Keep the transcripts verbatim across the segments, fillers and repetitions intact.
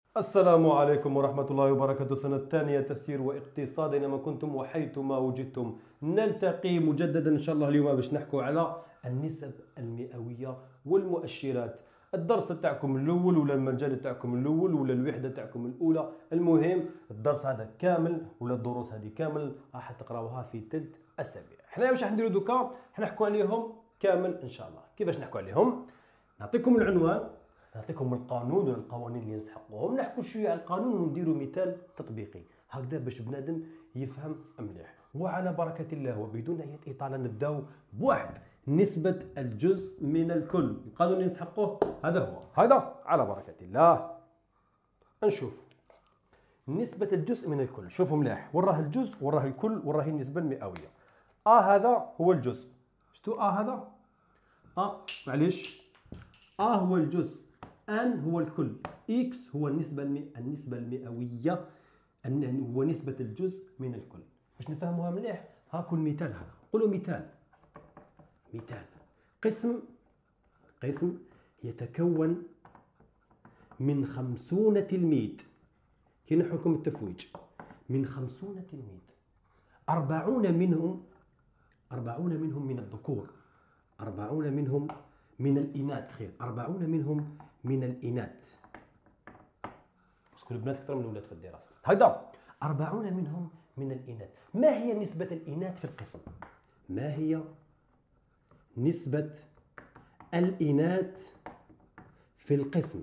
السلام عليكم ورحمة الله وبركاته. سنة الثانية تسيير واقتصاد أينما كنتم وحيثما وجدتم. نلتقي مجددا إن شاء الله اليوم باش نحكوا على النسب المئوية والمؤشرات. الدرس تاعكم الأول ولا المجال تاعكم الأول ولا الوحدة تاعكم الأولى، المهم الدرس هذا كامل ولا الدروس هذه كامل راح تقراوها في ثلاث أسابيع. حنا واش راح نديروا دوكا؟ حنحكوا عليهم كامل إن شاء الله. كيفاش نحكوا عليهم؟ نعطيكم العنوان، نعطيكم القانون ولا القوانين اللي نسحقوهم، نحكوا شويه على القانون ونديروا مثال تطبيقي هكذا باش بنادم يفهم مليح. وعلى بركه الله وبدون اي اطاله نبداو بواحد، نسبه الجزء من الكل. القانون اللي نسحقوه هذا هو هذا على بركه الله. نشوف نسبه الجزء من الكل. شوفوا مليح، وراه الجزء وراه الكل وراه النسبه المئويه. اه هذا هو الجزء. شتو اه هذا؟ اه معليش، اه هو الجزء، ان هو الكل، اكس هو النسبه المي... النسبه المئويه، ان هو نسبه الجزء من الكل. باش نفهموها مليح هاكو المثال هذا. قولوا مثال. مثال قسم قسم يتكون من خمسون تلميذ. كي نحكم التفويج من خمسون تلميذ، أربعون منهم أربعون منهم من الذكور، أربعون منهم من الإناث. خير، أربعون منهم من الإناث، باسكو البنات أكثر من الأولاد في الدراسة. هكذا أربعون منهم من الإناث. ما هي نسبة الإناث في القسم؟ ما هي نسبة الإناث في القسم؟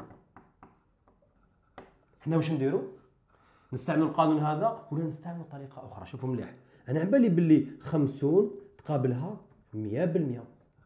احنا واش نديرو؟ نستعمل القانون هذا ولا نستعمل طريقة أخرى؟ شوفوا مليح، أنا عم بالي باللي خمسون تقابلها مئة بالمئة.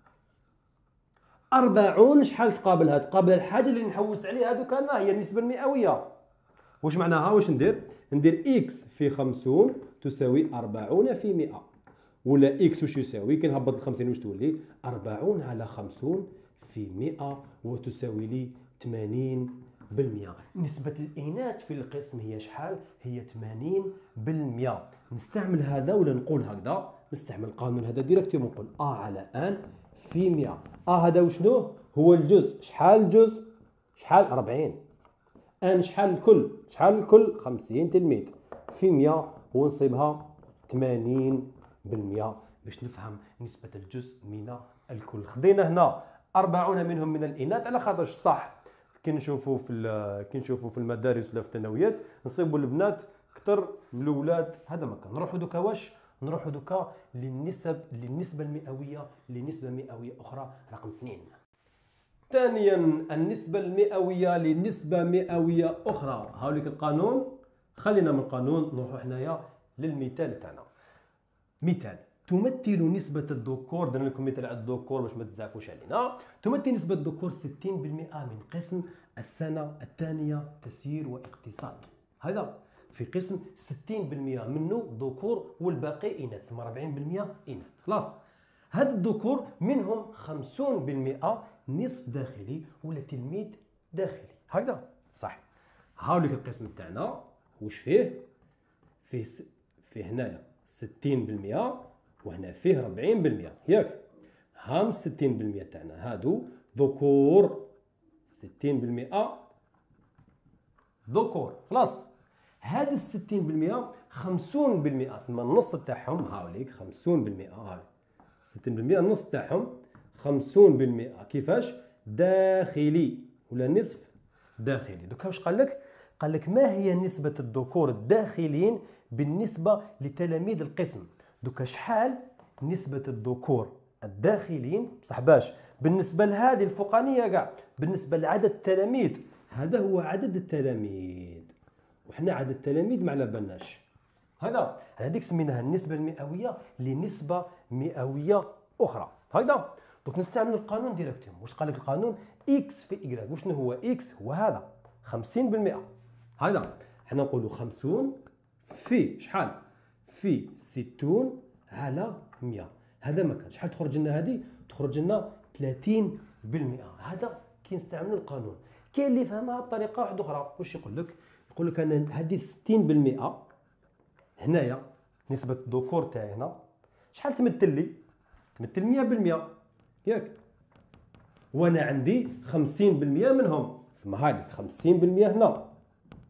أربعون شحال تقابلها؟ تقابل الحاجة اللي نحوس عليها دوكا ما هي النسبة المئوية. واش معناها؟ واش ندير؟ ندير إكس في خمسون تساوي أربعون في مئة، ولا إكس واش يساوي؟ كي نهبط الخمسين واش تولي؟ أربعون على خمسون في مئة وتساوي لي ثمانين بالمئة. نسبة الإناث في القسم هي شحال؟ هي ثمانين بالمئة. نستعمل هذا ولا نقول هكذا؟ نستعمل القانون هذا ديريكتيمون، نقول أ على أن في مئة. أ هذا وشنو؟ هو الجزء. شحال الجزء؟ شحال؟ أربعين. أن شحال الكل؟ شحال الكل؟ خمسين تلميذ في مئة، ونصيبها ثمانين بالمئة باش نفهم نسبة الجزء من الكل. خدينا هنا أربعون منهم من الإناث على خاطرش صح كي نشوفوا في كي نشوفوا في المدارس ولا في الثانويات نصيبوا البنات اكثر من الاولاد. هذا ما كان. نروحوا دوكا واش؟ نروحوا دوكا للنسب، للنسبة المئوية، لنسبة مئوية أخرى رقم اثنين. ثانيا النسبة المئوية لنسبة مئوية أخرى. هاوليك القانون، خلينا من القانون نروحوا حنايا للمثال تاعنا. مثال: تمثل نسبة الذكور، درنا لكم مثال على الذكور باش ما تزعفوش علينا. تمثل نسبة الذكور ستين بالمئة من قسم السنة الثانية تسيير واقتصاد. هذا في قسم ستين بالمئة منه ذكور والباقي إناث، تسمى أربعين بالمئة إناث. خلاص، هاد الذكور منهم خمسون بالمئة نصف داخلي ولا تلميذ داخلي. هكذا صح. هاوليك القسم تاعنا واش فيه؟ فيه س... فيه هنايا ستين بالمئة وهنا فيه أربعين بالمئة، ياك؟ هام ستين بالمئة تاعنا هادو ذكور، ستين بالمئة ذكور. خلاص، هاد الستين بالمئة خمسون بالمئة، سما النص تاعهم. هاوليك خمسون بالمئة، هاوليك ستين بالمئة النص تاعهم خمسون بالمئة. كيفاش؟ داخلي ولا نصف داخلي. دوكا واش قال لك؟ قال لك ما هي نسبة الذكور الداخليين بالنسبة لتلاميذ القسم. دوكا شحال نسبة الذكور الداخليين بصح باش بالنسبة لهذه الفوقانية كاع، بالنسبة لعدد التلاميذ. هذا هو عدد التلاميذ، وحنا عدد التلاميذ ما على بالناش. هذا هذيك سميناها النسبة المئوية لنسبة مئوية أخرى. هكذا دوك نستعمل القانون ديريكتوم. واش قال لك القانون؟ إكس في إكراك. وشنو هو إكس؟ هو هذا خمسين بالمئة. هذا حنا نقولوا خمسون في شحال؟ في ستون على مئة. هذا ما كان. شحال تخرج لنا هذه؟ تخرج لنا ثلاثين بالمئة. هذا كي نستعملوا القانون. كاين اللي فهمها بطريقة واحدة أخرى. واش يقول لك؟ يقول لك أنا هذه ستين بالمئة هنايا نسبة الذكور تاعي هنا شحال تمثل لي؟ تمثل مئة بالمئة، ياك؟ وانا عندي خمسين بالمئة منهم، تسمى هذه خمسين بالمئة هنا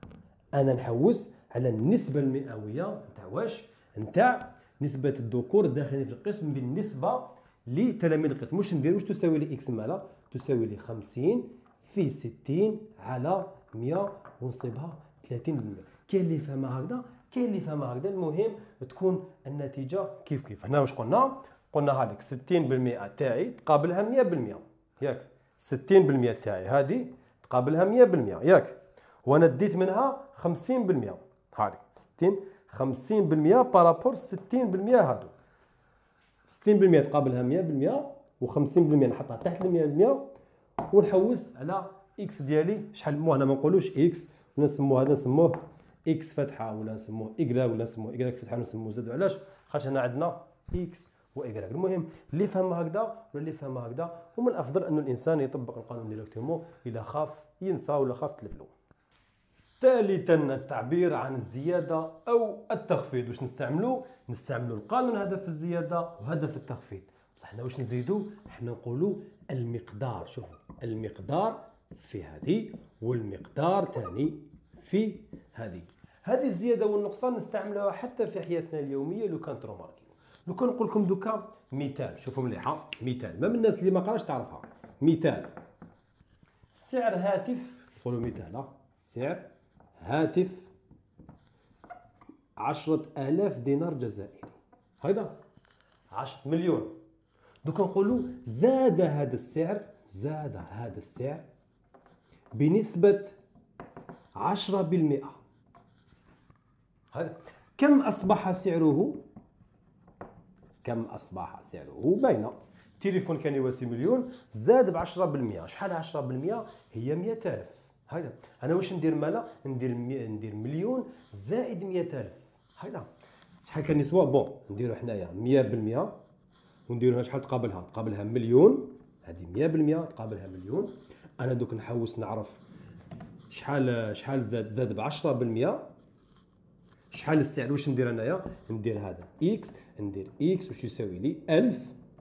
انا نحوس على النسبه المئويه نتاع واش نتاع نسبه الذكور الداخلين في القسم بالنسبه لتلاميذ القسم. واش ندير؟ واش تساوي لي اكس مالا؟ تساوي لي خمسين في ستين على مئة ونصيبها ثلاثين بالمئة. كاين اللي فهمها هكذا، كاين اللي فهمها هكذا. المهم تكون النتيجه كيف كيف. هنا واش قلنا؟ قلنا هذيك ستين بالمئة تاعي تقابلها مئة بالمئة ياك. ستين بالمئة تاعي هذه تقابلها مئة بالمئة ياك. وانا ديت منها خمسين بالمئة هذه ستين خمسين بالمئة بارابور ستين بالمئة هادو. ستين بالمئة تقابلها مئة بالمئة و50% نحطها تحت ال مئة بالمئة ونحوس على اكس ديالي شحال. مو هنا ما نقولوش اكس ولا نسموه هذا نسموه اكس فتحه ولا نسموه ايكغا ولا نسموه ايكغا فتحه ولا نسموه زد. علاش؟ خاطر هنا عندنا اكس وايكغا. المهم اللي فهم هكذا ولا اللي فهم هكذا، ومن الافضل انه الانسان يطبق القانون ديريكتومون الا خاف ينسى ولا خاف تلفلو. ثالثا التعبير عن الزياده او التخفيض. واش نستعملوا؟ نستعملوا القانون هذا في الزياده وهذا في التخفيض. بصح حنا واش نزيدوا؟ حنا نقولوا المقدار. شوفوا المقدار في هذه والمقدار ثاني في هذه. هذه الزياده والنقصان نستعملوها حتى في حياتنا اليوميه. لو كان تروماركيو، لو كان نقول لكم دوكا مثال، شوفوا مليحه مثال، ما من الناس اللي ما قراش تعرفها. مثال سعر هاتف، نقولوا مثال سعر هاتف عشرة آلاف دينار جزائري، هيدا عشرة مليون. دوكا نقولوا زاد هذا السعر، زاد هذا السعر بنسبة عشرة بالمئة. هذا كم أصبح سعره؟ كم أصبح سعره؟ باينة. تليفون كان يواسي مليون زاد ب عشرة بالمئة. شحال عشرة بالمئة؟ هي مئة ألف. هيدا أنا واش ندير مالا؟ ندير مي... ندير مليون زائد مئة ألف. هيدا شحال كان يسوى؟ بون نديرو حنايا مئة بالمئة ونديروها شحال تقابلها؟ تقابلها مليون. هذه مئة بالمئة تقابلها مليون. أنا دوك نحوس نعرف شحال شحال زاد زاد ب عشرة بالمئة. شحال السعر؟ واش ندير انايا؟ ندير هذا اكس، ندير اكس واش يساوي لي ألف،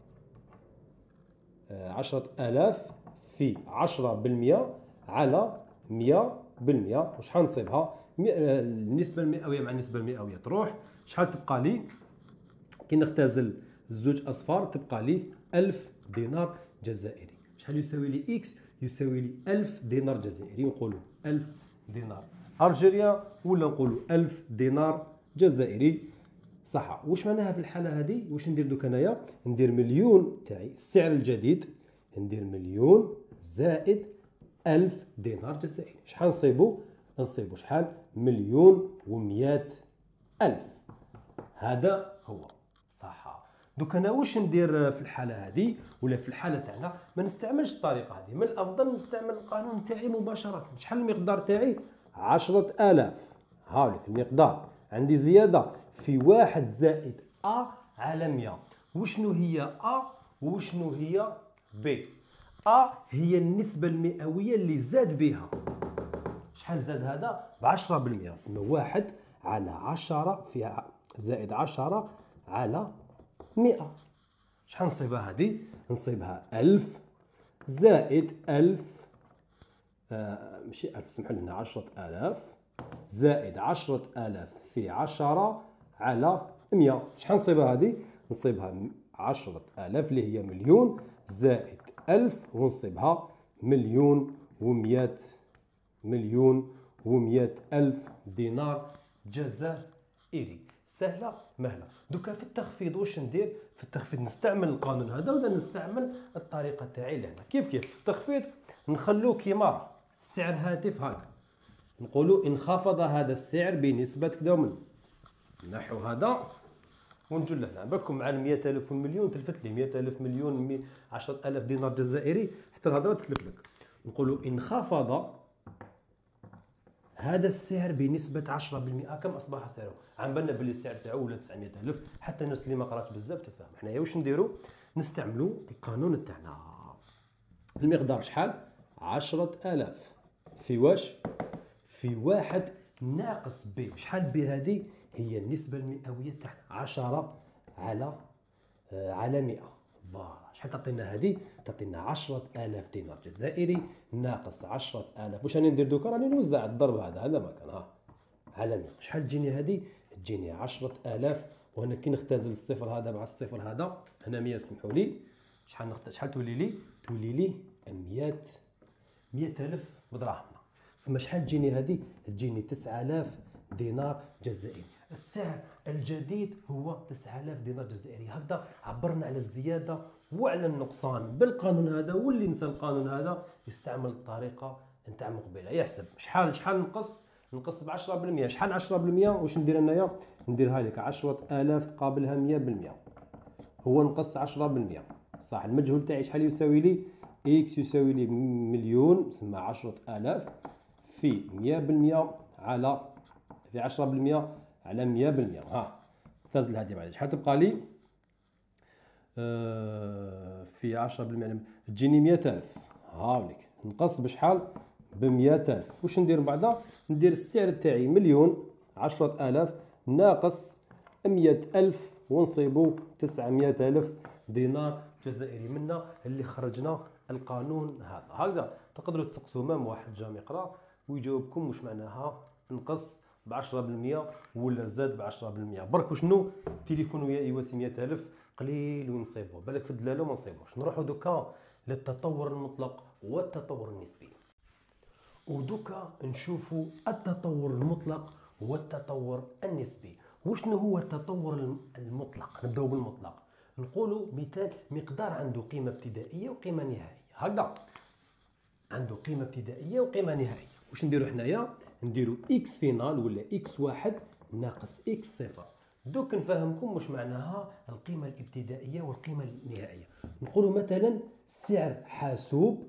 عشرة آلاف في عشرة بالمئة على مئة بالمئة. وشحال نصيبها؟ النسبة المئوية مع النسبة المئوية تروح، شحال تبقى لي؟ كي نختزل الزوج أصفار تبقى لي ألف دينار جزائري. شحال يساوي لي اكس؟ يساوي لي ألف دينار جزائري. نقولوا ألف دينار ألجيريا ولا نقولوا ألف دينار جزائري. صح. واش معناها في الحالة هذه؟ واش ندير دوك انايا؟ ندير مليون تاعي السعر الجديد، ندير مليون زائد ألف دينار جزائري. شحال نصيبوا؟ نصيبوا شحال؟ مليون ومئة ألف. هذا هو صح. دوك انا واش ندير في الحالة هذه ولا في الحالة تاعنا؟ ما نستعملش الطريقة هذه، من الأفضل نستعمل القانون تاعي مباشرة. شحال المقدار تاعي؟ عشرة آلاف. هاوليك المقدار عندي زيادة في واحد زائد أ على مئة. وشنو هي أ وشنو هي ب؟ أ هي النسبة المئوية اللي زاد بها. شحال زاد هذا؟ بعشرة بالمئة. سما واحد على عشرة في زائد عشرة على مئة. شحال نصيبها هذه؟ نصيبها ألف زائد ألف، آه ماشي ألف، سمحوا لنا، عشرة آلاف زائد عشرة آلاف في عشرة على مئة. شحال نصيبها هذه؟ نصيبها عشرة آلاف اللي هي مليون زائد ألف ونصيبها مليون ومئة مليون ومئة ألف دينار جزائري. سهلة مهلة. دوكا في التخفيض واش ندير؟ في التخفيض نستعمل القانون هذا ولا نستعمل الطريقة تاعي لهنا؟ كيف كيف في التخفيض نخلو كيما سعر هاتف هذا، نقولوا انخفض هذا السعر بنسبة كذا ومن نحو هذا ونجو لهنا. بالكم مع المئة ألف والمليون تلفت لي مئة ألف مليون عشرة آلاف دينار جزائري حتى الهضرة تتلف لك. نقولوا انخفض هذا السعر بنسبة عشرة بالمئة. كم أصبح سعره؟ عم بالنا باللي السعر تاعو ولا تسعمئة ألف، حتى الناس اللي ما قراتش بزاف تفهم. حنايا واش نديروا؟ نستعملوا القانون تاعنا. المقدار شحال؟ عشرة آلاف في واش؟ في واحد ناقص ب. شحال ب هذه؟ هي النسبة المئوية تاعنا عشرة على آه على مئة. فوالا شحال تعطينا هذه؟ تعطينا عشرة آلاف دينار جزائري ناقص عشرة آلاف. واش راني ندير دوكا؟ راني نوزع الضرب هذا هذا ما كان. ها على مية. شحال تجيني هذه؟ تجيني عشرة آلاف، وهنا كي نختزل الصفر هذا مع الصفر هذا هنا مية، سمحوا لي، شحال نخت... شحال تولي لي؟ تولي لي مية مية ألف بدراهمنا. تسمى شحال تجيني هذه؟ تجيني تسعة آلاف دينار جزائري. السعر الجديد هو تسعة آلاف دينار جزائري. هكذا عبرنا على الزيادة وعلى النقصان بالقانون هذا، واللي نسى القانون هذا يستعمل الطريقة نتاع مقبلة، يحسب شحال شحال نقص نقص ب عشرة بالمية. شحال عشرة بالمية؟ واش ندير انايا؟ نديرها لك عشرة آلاف تقابلها مية بالمية، هو نقص عشرة بالمية. صح، المجهول تاعي شحال يساوي لي؟ اكس يساوي لي مليون، تسمى عشرة آلاف في مية بالمية على في عشرة بالمية على مية بالمية. ها اختزل هذه معليش، شحال تبقى لي؟ آه في عشرة بالمية تجيني مية ألف. هاوليك نقص بشحال؟ ب مية ألف. واش ندير من بعدا؟ ندير السعر تاعي مليون عشرة آلاف ناقص مية ألف ونصيبو تسعمية ألف دينار جزائري. منا اللي خرجنا القانون هذا. هكذا تقدروا تسقسوا مام واحد جام يقرا ويجاوبكم واش معناها نقص ب عشرة بالمية ولا زاد ب عشرة بالمية. برك وشنو؟ تليفون ويا يواسي مية ألف قليل ونصيبوه، بالك في الدلاله ما نصيبوش. نروحوا دوكا للتطور المطلق والتطور النسبي، ودوكا نشوفوا التطور المطلق والتطور النسبي. وشنو هو التطور المطلق؟ نبداو بالمطلق. نقولوا مثال مقدار عنده قيمه ابتدائيه وقيمه نهائيه. هكذا عنده قيمه ابتدائيه وقيمه نهائيه. واش نديروا حنايا؟ نديروا اكس فينال ولا اكس واحد ناقص اكس صفر. دوك نفهمكم واش معناها القيمه الابتدائيه والقيمه النهائيه. نقولوا مثلا سعر حاسوب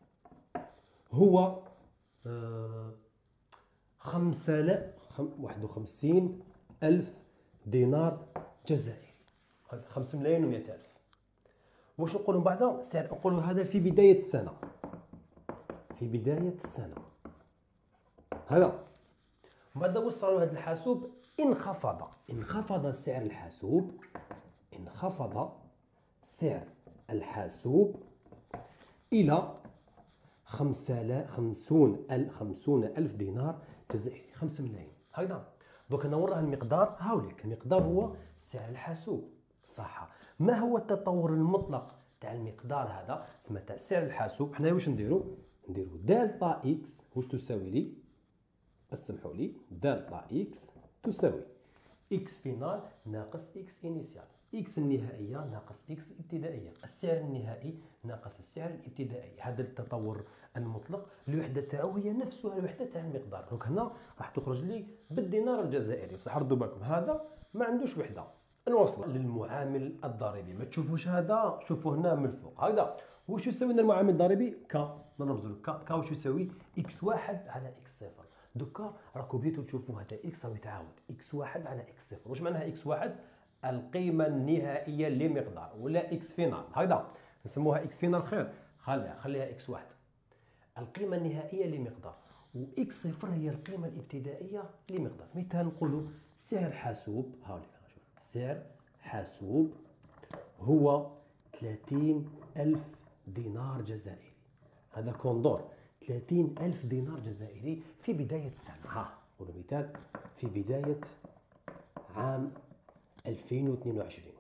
هو آه خمسة آلاف واحد وخمسين ألف دينار جزائري، خمسة ملايين ومئة ألف. واش نقولوا بعدا؟ سعر نقولوا هذا في بداية السنة، في بداية السنة هذا. بعد واش صار هذا الحاسوب؟ انخفض انخفض سعر الحاسوب انخفض سعر الحاسوب إلى خمسة خمسون ألف خمسون ألف دينار جزائري، خمسة ملايين. هكذا دوك انا وراه المقدار. هاوليك المقدار هو سعر الحاسوب. صح. ما هو التطور المطلق تاع المقدار هذا؟ اسمه تاع سعر الحاسوب. حنا واش نديرو؟ نديرو دالتا اكس واش تساوي لي؟ اسمحوا لي، دالتا اكس تساوي اكس فينال ناقص اكس انيسيال، اكس النهائيه ناقص اكس الابتدائيه، السعر النهائي ناقص السعر الابتدائي. هذا التطور المطلق الوحده تاعو هي نفسها الوحده تاع المقدار. دونك هنا راح تخرج لي بالدينار الجزائري. بصح ردوا بالكم هذا ما عندوش وحده. نوصلوا للمعامل الضريبي. ما تشوفوش هذا، شوفوا هنا من الفوق. هكذا واش يساوي لنا المعامل الضريبي؟ ك نرمزوا ك ك واش يساوي؟ اكس واحد على اكس صفر. دوكا راكم بديتوا تشوفوا هذا اكس راهو يتعاود اكس واحد على اكس صفر. واش معناها اكس واحد؟ القيمه النهائيه لمقدار، ولا اكس فينال. هكذا نسموها اكس فينال خير، خليها خليها اكس واحد القيمه النهائيه لمقدار، واكس صفر هي القيمه الابتدائيه لمقدار. مثال نقولوا سعر حاسوب. هاوليك شوف، سعر حاسوب هو ثلاثين ألف دينار جزائري. هذا كوندور ثلاثين ألف دينار جزائري في بداية السنة. ها نقولوا مثال في بداية عام ألفين واثنين وعشرين.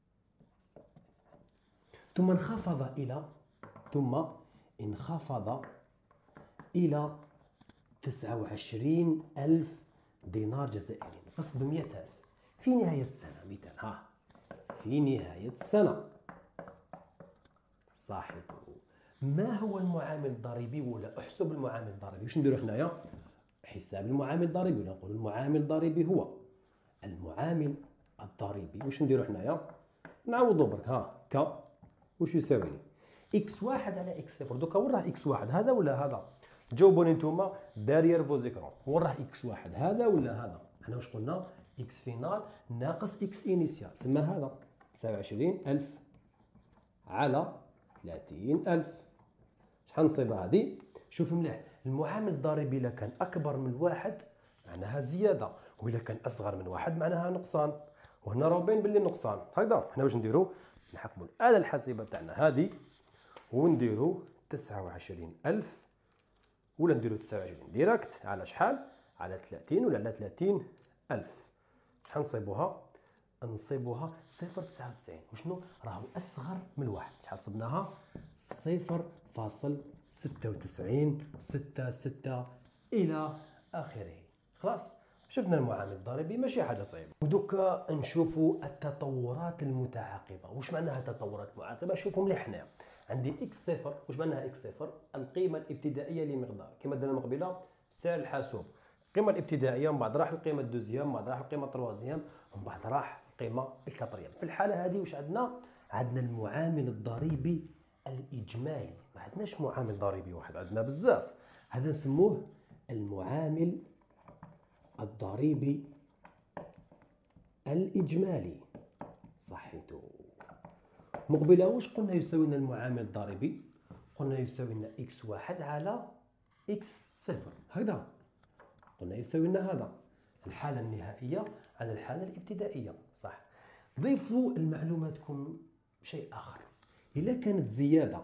ثم انخفض إلى ثم انخفض إلى تسعة وعشرين ألف دينار جزائري نقص ب مئة ألف في نهاية السنة. مثال ها في نهاية السنة. صحيح. ما هو المعامل الضريبي؟ ولا احسب المعامل الضريبي. واش نديرو حنايا؟ حساب المعامل الضريبي، ولا نقول المعامل الضريبي هو المعامل الضريبي. واش نديرو حنايا؟ نعوضو برك. ها ك واش يساوي لي؟ اكس واحد على اكس صفر. دوكا وين راه اكس واحد؟ هذا ولا هذا؟ جاوبوني نتوما دارير فو زيكرون. وين راه اكس واحد؟ هذا ولا هذا؟ حنا واش قلنا؟ اكس فينال ناقص اكس انيسيال، تسمى هذا تسعة وعشرين ألف على ثلاثين ألف. شحال نصيبها هذه؟ شوف مليح، المعامل الضريبي الا كان اكبر من واحد معناها زياده، واذا كان اصغر من واحد معناها نقصان. وهنا راه باين باللي نقصان. هكذا حنا واش نديرو؟ نحكموا الاله الحاسبه تاعنا هذه ونديرو تسعة وعشرين ألف، ولا نديرو تسعة وعشرين ديريكت على شحال؟ على ثلاثين ولا على ثلاثين ألف. شحال نصيبوها؟ نصيبوها صفر تسعة وتسعين، وشنو راهو أصغر من الواحد. شحال صبناها؟ صفر فاصل ستة وتسعين ستة ستة إلى آخره. خلاص شفنا المعامل الضريبي ماشي حاجة صعيبة. ودوكا نشوفوا التطورات المتعاقبة. واش معناها التطورات المتعاقبة؟ شوفوا مليح هنايا. عندي اكس صفر. واش معناها اكس صفر؟ القيمة الابتدائية لمقدار، كما درنا من قبيله سعر الحاسوب. القيمة الابتدائية، من بعد راح القيمة الدوزيام، من بعد راح القيمة التروازيام، ومن بعد راح القيمة الكاتريام. في الحالة هذه واش عندنا؟ عندنا المعامل الضريبي الإجمالي. ما عندناش معامل ضريبي واحد، عندنا بزاف. هذا نسموه المعامل الضريبي الإجمالي. صحيتو. مقبله واش قلنا يساوي لنا المعامل الضريبي؟ قلنا يساوي لنا اكس واحد على اكس صفر. هكذا قلنا يساوي لنا هذا الحالة النهائية على الحالة الابتدائية. صح. ضيفوا المعلوماتكم شيء آخر. إلا كانت زيادة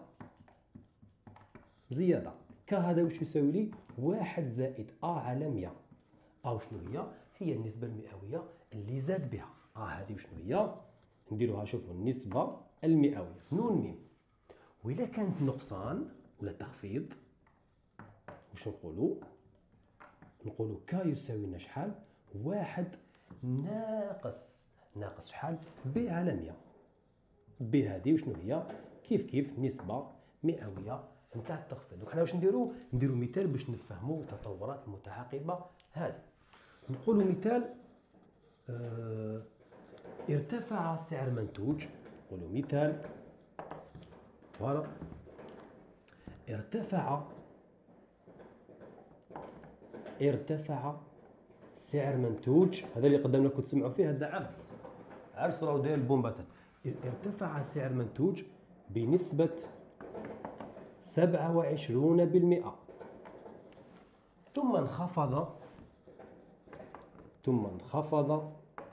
زيادة كهذا واش يساوي لي؟ واحد زائد أ على مية. أ شنو هي؟ هي النسبة المئوية اللي زاد بها. أ هذه شنو هي؟ نديروها، شوفوا النسبة المئوية نون ميم. وإلا كانت نقصان ولا تخفيض واش نقولوا؟ نقولوا ك يساوي لنا شحال؟ واحد ناقص ناقص شحال؟ ب على مية. ب هذه وشنو هي؟ كيف كيف نسبة مئوية نتاع التخفيض. وحنا واش نديرو؟ نديرو مثال باش نفهموا التطورات المتعاقبة هذه. نقولوا مثال اه ارتفع سعر منتوج. نقولوا مثال فوالا ارتفع ارتفع سعر منتوج. هذا اللي قدامنا كنت تسمعوا فيه، هذا عرس عرس راهو داير البومبات. ارتفع سعر منتوج بنسبة سبعة وعشرين بالمئة، ثم انخفض ثم انخفض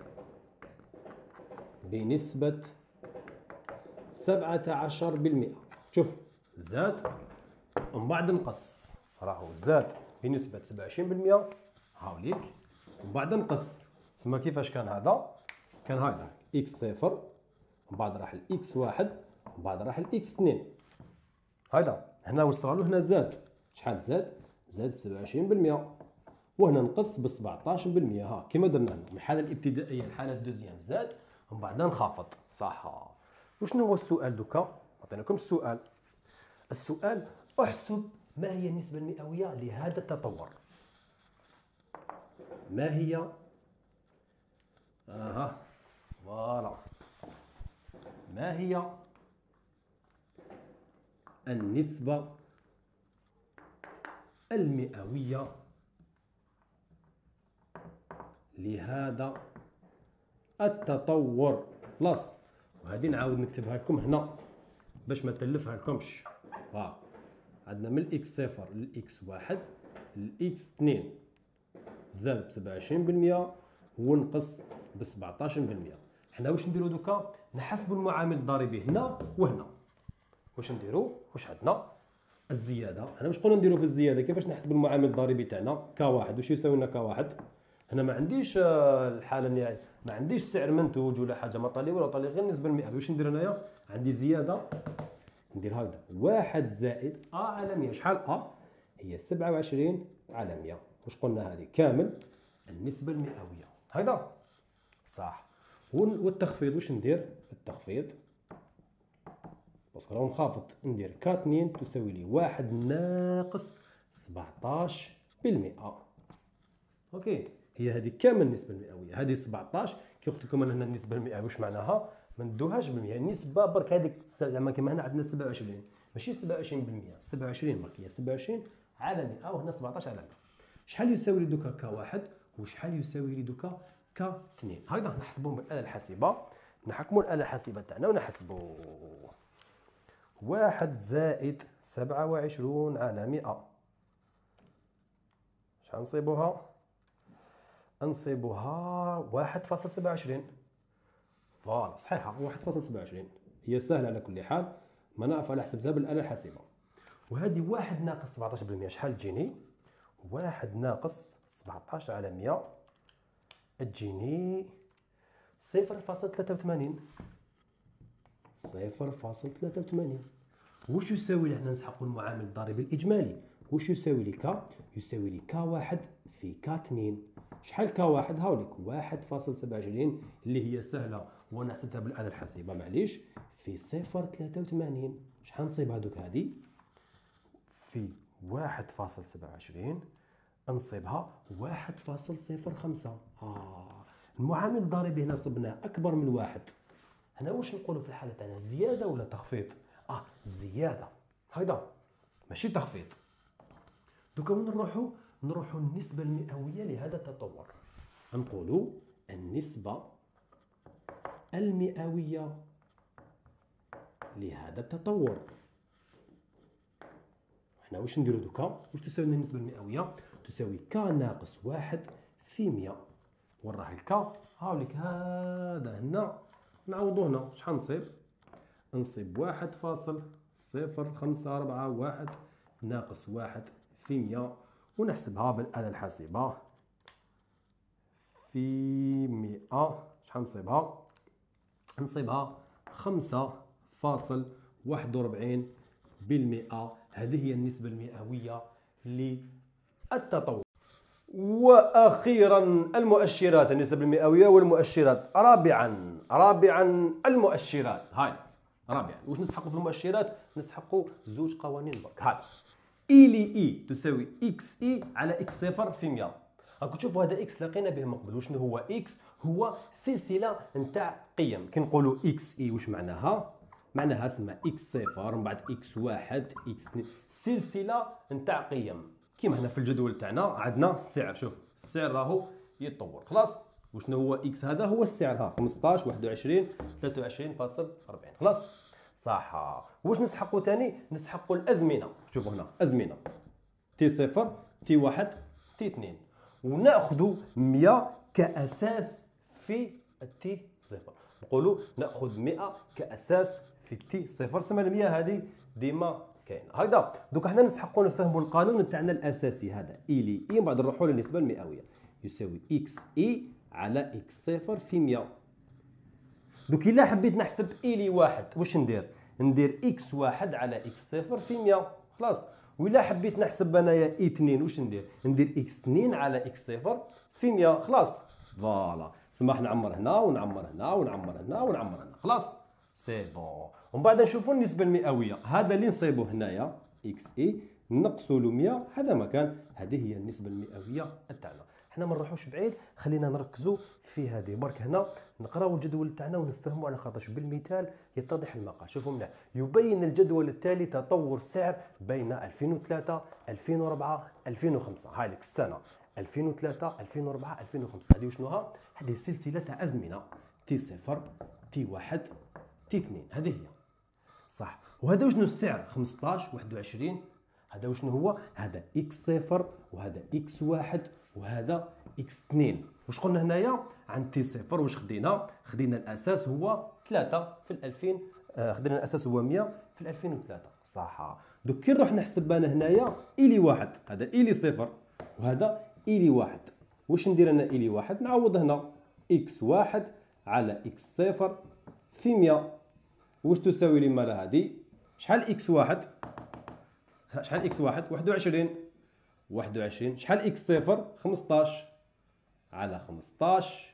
بنسبة سبعة عشر بالمئة. شوف زاد ومن بعد نقص، راهو زاد بنسبة سبعة وعشرين بالمئة هاوليك، ومن بعد نقص. تسمى كيفاش كان هذا؟ كان هذا اكس صفر، ومن بعد راح الاكس واحد، ومن بعد راح الاكس اثنين. هذا هنا وصلوا هنا زاد شحال؟ زاد زاد ب سبعة وعشرين بالمئة، وهنا نقص ب سبعطاش بالمئة. ها كما درنا هنا من الحالة الابتدائية الحالة الدوزيام زاد ومن بعد انخفض. صح. وشنو هو السؤال دوكا؟ عطيناكم السؤال. السؤال احسب ما هي النسبة المئوية لهذا التطور. ما هي؟ اها فوالا. ما هي النسبة المئوية لهذا التطور؟ بلاص وهذه نعاود نكتبها لكم هنا باش ما تلفها لكمش. ها عندنا من الاكس صفر للاكس واحد للاكس اثنين زاد ب سبعة وعشرين بالمئة ونقص ب سبعطاش بالمئة. حنا واش نديرو دوكا؟ نحسبوا المعامل الضريبي هنا وهنا. واش نديرو؟ واش عندنا؟ الزياده. حنا واش قلنا نديرو في الزياده؟ كيفاش نحسب المعامل الضريبي تاعنا؟ ك واحد. واش يساوي لنا ك واحد؟ هنا ما عنديش الحاله النهائيه، ما عنديش سعر منتوج ولا حاجه، ما طالي ولا طالي، غير النسبه المئويه. واش ندير هنايا؟ عندي زياده، ندير هكذا واحد زائد ا على مية. شحال ا؟ هي سبعة وعشرين على مية. واش قلنا؟ هذه كامل النسبه المئويه. هكذا صح. والتخفيض واش ندير؟ التخفيض باسكو راه منخفض، ندير ك اثنين تساوي لي واحد ناقص سبعطاش بالمئة. اوكي، هي هذه كامل النسبه المئويه. هذه سبعطاش كي قلت لكم انا هنا النسبه المئويه واش معناها؟ ما ندوهاش بالمئة، النسبه برك هذيك زعما كما هنا عندنا سبعة وعشرين، ماشي سبعة وعشرين بالمئة، سبعة وعشرين برك هي سبعة وعشرين على مئة، وهنا سبعطاش على مئة. شحال يساوي لي دوكا ك واحد وشحال يساوي لي دوكا ك اثنين؟ هكذا نحسبوهم بالاله الحاسبه. نحكموا الاله الحاسبه تاعنا ونحسبوا واحد زائد سبعة وعشرين على مئة. شحال نصيبوها؟ نصيبوها واحد فاصل سبعة وعشرين. فوالا صحيحه واحد فاصل سبعة وعشرين. هي سهله على كل حال، ما نعرف على حسبتها بالاله الحاسبه. وهذه واحد ناقص سبعطاش بالمئة شحال تجيني؟ واحد ناقص سبعطاش على مية تجيني صفر فاصل ثلاثة وثمانين. صفر فاصل ثلاثة وثمانين. واش يساوي لي حنا نسحقوا المعامل الضريبي الإجمالي؟ واش يساوي لي ك؟ يساوي لي ك واحد في ك اثنين. شحال ك واحد؟ هاوليك واحد فاصل سبعة وعشرين اللي هي سهلة وانا حسبتها بالآلة الحاسبة معليش، في صفر ثلاثة وثمانين. شحال نصيب هادوك هادي؟ في واحد فاصل سبعة وعشرين نصيبها واحد فاصل صفر خمسة. آه. المعامل الضريبي هنا صبناه أكبر من واحد. هنا واش نقولوا في الحالة تاعنا، زيادة ولا تخفيض؟ اه زيادة، هيدا ماشي تخفيض. دوكا وين نروحوا؟ نروحوا النسبة المئوية لهذا التطور. نقولوا النسبة المئوية لهذا التطور. حنا واش نديرو دوكا؟ واش تساوي لنا النسبة المئوية؟ تساوي ك ناقص واحد في مية. وين راه الكا؟ هاوليك هذا هنا نعوضو هنا. شحال نصيب؟ نصيب واحد فاصل صفر خمسة أربعة واحد ناقص واحد في مية، ونحسبها بالآلة الحاسبة في مئة. شحال نصيبها؟ نصيبها خمسة فاصل واحد وربعين بالمئة. هذه هي النسبة المئوية للتطور. وأخيرا المؤشرات، النسب المئوية والمؤشرات. رابعا رابعا المؤشرات. هاي رابعا واش نسحقوا في المؤشرات؟ نسحقوا زوج قوانين برك. هاي اي لي اي تساوي اكس اي على اكس صفر في مية. راكم تشوفوا هذا اكس لقينا به من قبل. وشنو هو اكس؟ هو سلسله نتاع قيم. كي نقولوا اكس اي واش معناها؟ معناها اسمها اكس صفر من بعد اكس واحد اكس اثنين، سلسله نتاع قيم. كيما هنا في الجدول تاعنا عندنا السعر. شوف السعر راهو يتطور. خلاص وشنو هو اكس؟ هذا هو السعر. ها خمسطاش واحد وعشرين ثلاثة وعشرين فاصل أربعين. خلاص صح. واش نسحقوا ثاني؟ نسحقوا الازمنه. شوفوا هنا ازمنه تي صفر تي واحد تي اثنين، وناخذوا مية كاساس في التي صفر. نقولوا ناخذ مئة كاساس في التي صفر. سما المية هذه ديما كاينه. هكذا دوك حنا نسحقوا نفهموا القانون تاعنا الاساسي هذا اي لي اي، من بعد نروحوا للنسبه المئويه. يساوي اكس اي على اكس صفر في مية. دوك الا حبيت نحسب اي لي واحد واش ندير؟ ندير اكس واحد على اكس صفر في مية. خلاص. وإلا حبيت نحسب انايا اي اثنين واش ندير؟ ندير اكس اثنين على اكس صفر في مية. خلاص فوالا. سمح نعمر هنا ونعمر هنا ونعمر هنا ونعمر هنا. خلاص سي بون. ومن بعد نشوفوا النسبه المئويه. هذا اللي نصيبه هنايا اكس اي نقصوا له مية، هذا مكان. هذه هي النسبه المئويه تاعنا. حنا ما نروحوش بعيد، خلينا نركزوا في هذه برك. هنا نقراو الجدول تاعنا ونفهموا على خاطرش بالمثال يتضح المقال. شوفوا مليح. يبين الجدول التالي تطور سعر بين ألفين وثلاثة ألفين وأربعة ألفين وخمسة. هاي لك السنه ألفين وثلاثة ألفين وأربعة ألفين وخمسة. هذه وشنوها؟ هذه سلسله تاع ازمنه تي صفر تي واحد تي اثنين. هذه هي صح. وهذا وشنو السعر؟ خمسطاش واحد وعشرين. هذا وشنو هو؟ هذا اكس صفر وهذا اكس واحد وهذا اكس اثنين. واش قلنا هنايا عند تي صفر؟ واش خدينا؟ خدينا الاساس هو ثلاثة في الألفين. آه خدينا الاساس هو مية في الألفين وثلاثة. صح. دوك كي نروح نحسب انا هنايا ايلي واحد، هذا ايلي صفر وهذا ايلي واحد. واش ندير انا ايلي واحد؟ نعوض هنا اكس واحد على اكس صفر في مية. واش تساوي لي مالا هذه؟ شحال اكس واحد؟ شحال اكس واحد؟ واحد وعشرين. واحد وعشرين. شحال اكس صفر؟ خمسطاش على خمسطاش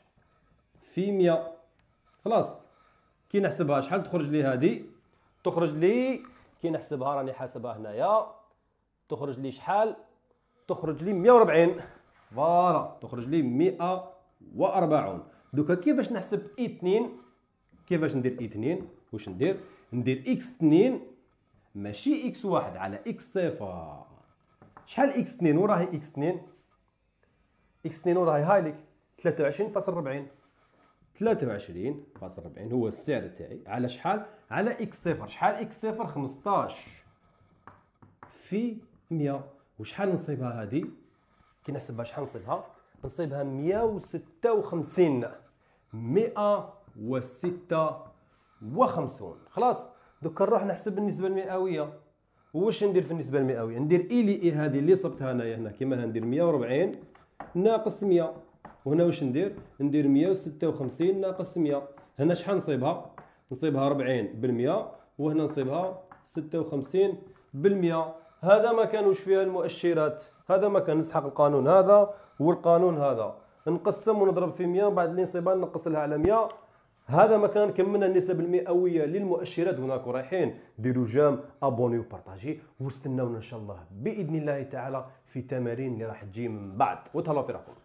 في مية. خلاص. كي نحسبها شحال تخرج لي هذه؟ تخرج لي كي نحسبها راني حاسبها هنايا تخرج لي شحال؟ تخرج لي مية وأربعين. فوالا تخرج لي مئة وأربعين. دوكا كيفاش نحسب اي اثنين؟ كيفاش ندير اي اثنين؟ واش ندير؟ ندير اكس اثنين ماشي اكس واحد على اكس صفر. شحال اكس اثنين؟ وراهي اكس اثنين اكس اثنين وراهي هاي لك ثلاثة وعشرين فاصل أربعين. ثلاثة وعشرين فاصل أربعين هو السعر تاعي على شحال؟ على اكس صفر. شحال اكس صفر؟ خمسطاش في مية. وشحال نصيبها هذه؟ كي نحسبها شحال نصيبها؟ نصيبها مية وستة وخمسين. مئة وستة وخمسين. خلاص دوك نروح نحسب النسبة المئوية. واش ندير في النسبه المئويه؟ ندير اي لي اي هذه اللي صبتها انايا هنا كيما ندير مية وربعين ناقص مية، وهنا واش ندير؟ ندير مية وستة وخمسين ناقص مية. هنا شحال نصيبها؟ نصيبها أربعين بالمية، وهنا نصيبها ستة وخمسين بالمية. هذا ما كانوش فيها المؤشرات، هذا ما كان. نسحق القانون هذا والقانون هذا، نقسم ونضرب في مية، بعد اللي نصيبها نقص لها على مية. هذا ما كان. كملنا النسب المئويه للمؤشرات. هناك رايحين ديروا جام، ابوني وبارطاجي، واستناونا ان شاء الله باذن الله تعالى في تمارين اللي راح تجي من بعد. وتهلاو في راحكم.